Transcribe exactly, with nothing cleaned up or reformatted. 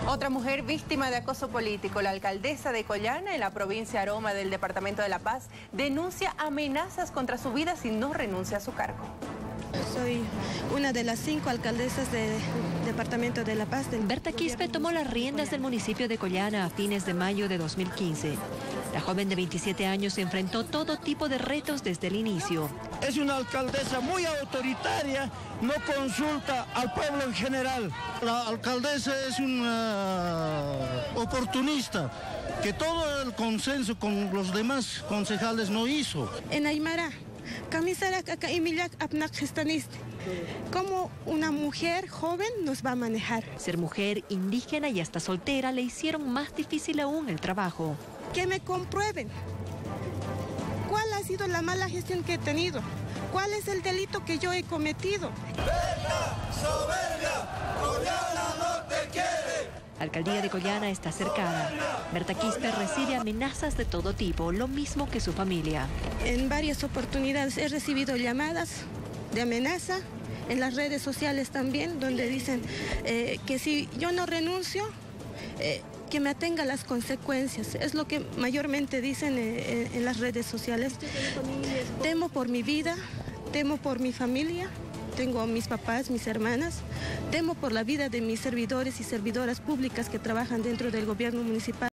Otra mujer víctima de acoso político, la alcaldesa de Collana, en la provincia de Aroma del departamento de La Paz, denuncia amenazas contra su vida si no renuncia a su cargo. Soy una de las cinco alcaldesas del departamento de La Paz. Berta Quispe tomó las riendas del municipio de Collana a fines de mayo de dos mil quince. La joven de veintisiete años enfrentó todo tipo de retos desde el inicio. Es una alcaldesa muy autoritaria, no consulta al pueblo en general. La alcaldesa es una oportunista, que todo el consenso con los demás concejales no hizo. En Aymara, ¿cómo una mujer joven nos va a manejar? Ser mujer, indígena y hasta soltera le hicieron más difícil aún el trabajo. Que me comprueben cuál ha sido la mala gestión que he tenido, cuál es el delito que yo he cometido. ¡Berta, soberbia! ¡Collana no te quiere! La alcaldía de Collana está cercada. Berta Quispe recibe amenazas de todo tipo, lo mismo que su familia. En varias oportunidades he recibido llamadas de amenaza, en las redes sociales también, donde dicen eh, que si yo no renuncio, eh, que me atenga a las consecuencias. Es lo que mayormente dicen eh, en las redes sociales. Temo por mi vida, temo por mi familia. Tengo a mis papás, mis hermanas. Temo por la vida de mis servidores y servidoras públicas que trabajan dentro del gobierno municipal.